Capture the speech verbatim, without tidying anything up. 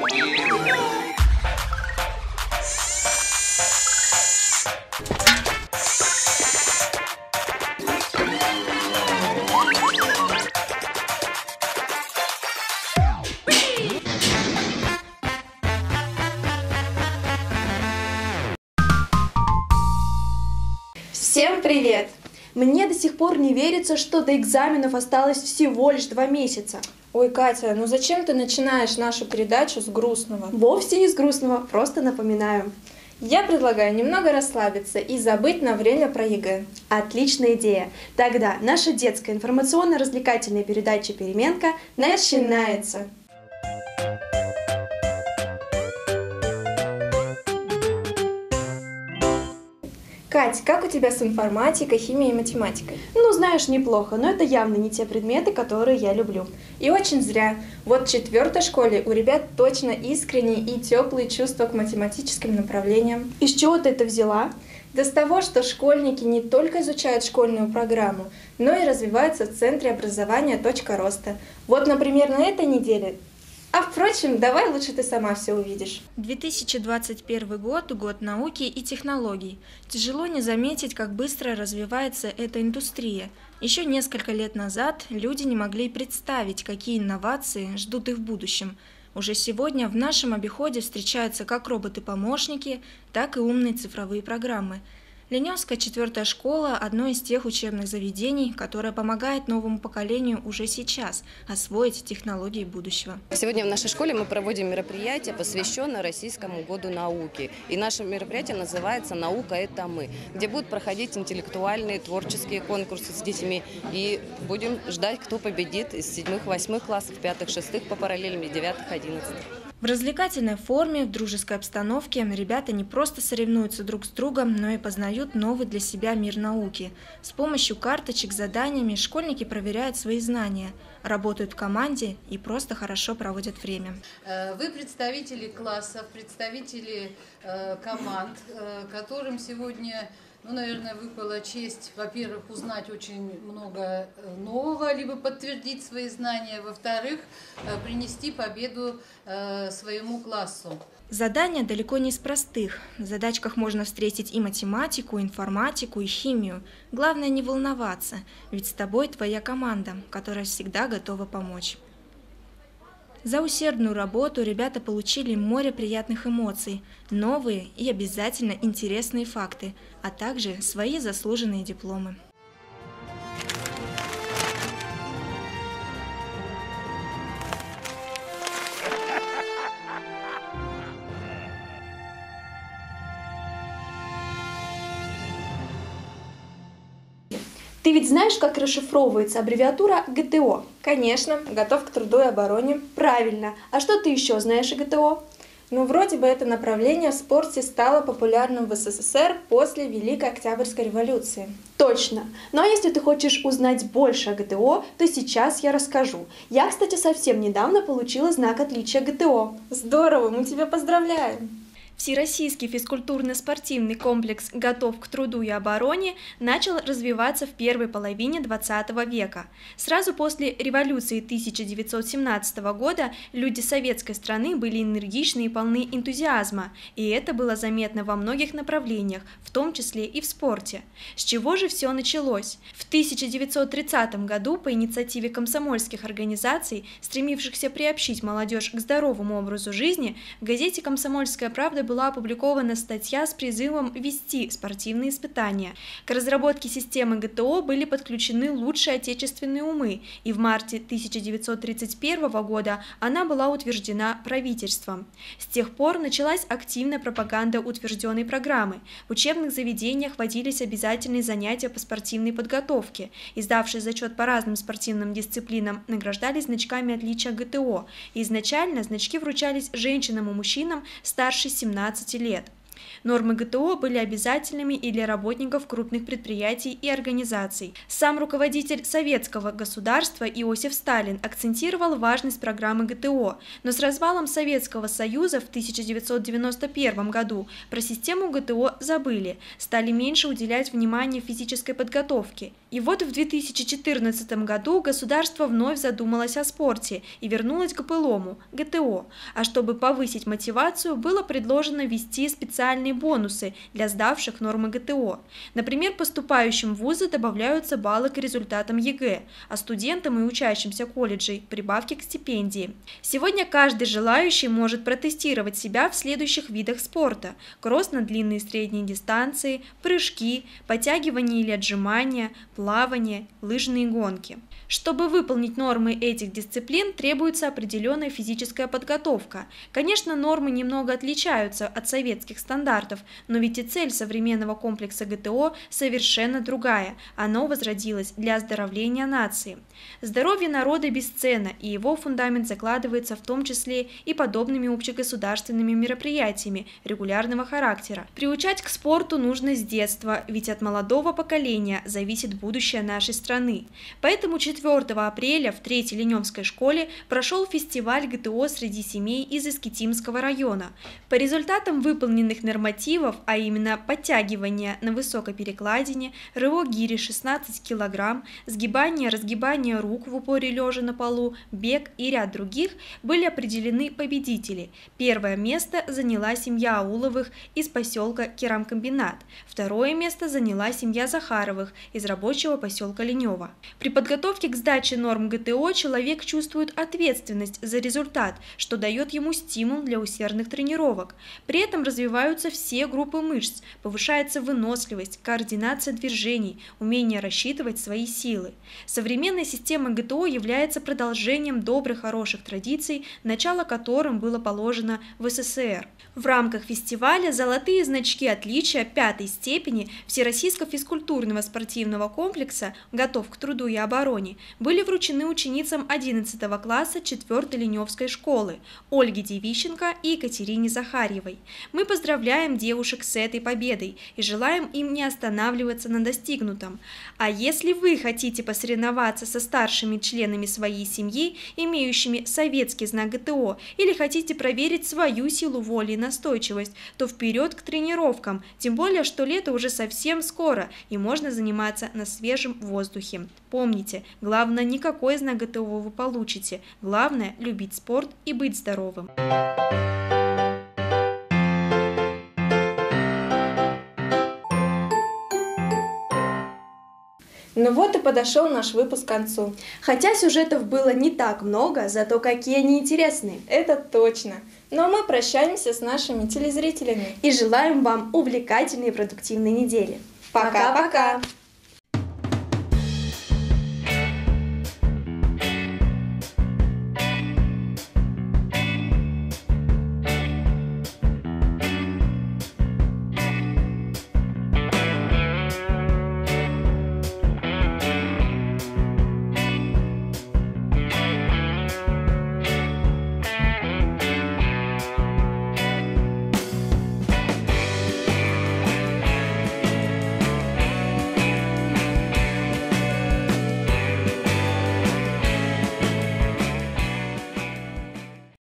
Всем привет! Мне до сих пор не верится, что до экзаменов осталось всего лишь два месяца. Ой, Катя, ну зачем ты начинаешь нашу передачу с грустного? Вовсе не с грустного, просто напоминаю. Я предлагаю немного расслабиться и забыть на время про ЕГЭ. Отличная идея. Тогда наша детская информационно-развлекательная передача «Переменка» начинается. Кать, как у тебя с информатикой, химией и математикой? Ну, знаешь, неплохо, но это явно не те предметы, которые я люблю. И очень зря. Вот в четвертой школе у ребят точно искренние и теплые чувства к математическим направлениям. Из чего ты это взяла? Да с того, что школьники не только изучают школьную программу, но и развиваются в Центре образования «Точка роста». Вот, например, на этой неделе. А впрочем, давай лучше ты сама все увидишь. две тысячи двадцать первый год – год науки и технологий. Тяжело не заметить, как быстро развивается эта индустрия. Еще несколько лет назад люди не могли представить, какие инновации ждут их в будущем. Уже сегодня в нашем обиходе встречаются как роботы-помощники, так и умные цифровые программы. Ленёвская четвертая школа – одно из тех учебных заведений, которое помогает новому поколению уже сейчас освоить технологии будущего. Сегодня в нашей школе мы проводим мероприятие, посвященное Российскому году науки. И наше мероприятие называется «Наука – это мы», где будут проходить интеллектуальные, творческие конкурсы с детьми. И будем ждать, кто победит из седьмых, восьмых классов, пятых, шестых по параллельным, девятых, одиннадцатых. В развлекательной форме, в дружеской обстановке ребята не просто соревнуются друг с другом, но и познают новый для себя мир науки. С помощью карточек с заданиями школьники проверяют свои знания, работают в команде и просто хорошо проводят время. Вы представители классов, представители команд, которым сегодня, ну, наверное, выпала честь, во-первых, узнать очень много нового, либо подтвердить свои знания, во-вторых, принести победу своему классу. Задания далеко не из простых. В задачках можно встретить и математику, и информатику, и химию. Главное не волноваться, ведь с тобой твоя команда, которая всегда готова помочь. За усердную работу ребята получили море приятных эмоций, новые и обязательно интересные факты, а также свои заслуженные дипломы. Ты ведь знаешь, как расшифровывается аббревиатура ГТО? Конечно, готов к труду и обороне. Правильно. А что ты еще знаешь о ГТО? Ну, вроде бы это направление в спорте стало популярным в СССР после Великой Октябрьской революции. Точно. Ну а если ты хочешь узнать больше о ГТО, то сейчас я расскажу. Я, кстати, совсем недавно получила знак отличия ГТО. Здорово, мы тебя поздравляем! Всероссийский физкультурно-спортивный комплекс «Готов к труду и обороне» начал развиваться в первой половине двадцатого века. Сразу после революции тысяча девятьсот семнадцатого года люди советской страны были энергичны и полны энтузиазма, и это было заметно во многих направлениях, в том числе и в спорте. С чего же все началось? В тысяча девятьсот тридцатом году по инициативе комсомольских организаций, стремившихся приобщить молодежь к здоровому образу жизни, в газете «Комсомольская правда» была опубликована статья с призывом вести спортивные испытания. К разработке системы ГТО были подключены лучшие отечественные умы, и в марте тысяча девятьсот тридцать первого года она была утверждена правительством. С тех пор началась активная пропаганда утвержденной программы. В учебных заведениях вводились обязательные занятия по спортивной подготовке. Издавшие зачет по разным спортивным дисциплинам награждались значками отличия ГТО. И изначально значки вручались женщинам и мужчинам старше семнадцати лет. Нормы ГТО были обязательными и для работников крупных предприятий и организаций. Сам руководитель советского государства Иосиф Сталин акцентировал важность программы ГТО, но с развалом Советского Союза в тысяча девятьсот девяносто первом году про систему ГТО забыли, стали меньше уделять внимание физической подготовке. И вот в две тысячи четырнадцатом году государство вновь задумалось о спорте и вернулось к былому – ГТО. А чтобы повысить мотивацию, было предложено ввести специальные бонусы для сдавших нормы ГТО. Например, поступающим в вузы добавляются баллы к результатам ЕГЭ, а студентам и учащимся колледжей – прибавки к стипендии. Сегодня каждый желающий может протестировать себя в следующих видах спорта – кросс на длинные и средние дистанции, прыжки, подтягивание или отжимания, плавание, лыжные гонки. Чтобы выполнить нормы этих дисциплин, требуется определенная физическая подготовка. Конечно, нормы немного отличаются от советских стандартов, но ведь и цель современного комплекса ГТО совершенно другая. Оно возродилось для оздоровления нации. Здоровье народа бесценно, и его фундамент закладывается в том числе и подобными общегосударственными мероприятиями регулярного характера. Приучать к спорту нужно с детства, ведь от молодого поколения зависит будущее нашей страны. Поэтому четвёртого апреля в третьей Ленёвской школе прошел фестиваль ГТО среди семей из Искитимского района. По результатам выполненных нормативов, а именно подтягивание на высокой перекладине, рывок гири шестнадцать килограмм, сгибание, разгибание рук в упоре лежа на полу, бег и ряд других, были определены победители. Первое место заняла семья Ауловых из поселка Керамкомбинат. Второе место заняла семья Захаровых из рабочего поселка Ленёва. При подготовке к сдаче норм ГТО человек чувствует ответственность за результат, что дает ему стимул для усердных тренировок. При этом развиваются все группы мышц, повышается выносливость, координация движений, умение рассчитывать свои силы. Современная система ГТО является продолжением добрых хороших традиций, начало которым было положено в СССР. В рамках фестиваля золотые значки отличия пятой степени Всероссийского физкультурного спортивного комплекса «Готов к труду и обороне» были вручены ученицам одиннадцатого класса четвёртой Ленёвской школы Ольге Девищенко и Екатерине Захарьевой. Мы поздравляем девушек с этой победой и желаем им не останавливаться на достигнутом. А если вы хотите посоревноваться со старшими членами своей семьи, имеющими советский знак ГТО, или хотите проверить свою силу воли и настойчивость, то вперед к тренировкам, тем более, что лето уже совсем скоро и можно заниматься на свежем воздухе. Помните, главное не какой знак ГТО вы получите, главное любить спорт и быть здоровым. Ну вот и подошел наш выпуск к концу. Хотя сюжетов было не так много, зато какие они интересные. Это точно. Ну а мы прощаемся с нашими телезрителями. И желаем вам увлекательной и продуктивной недели. Пока-пока!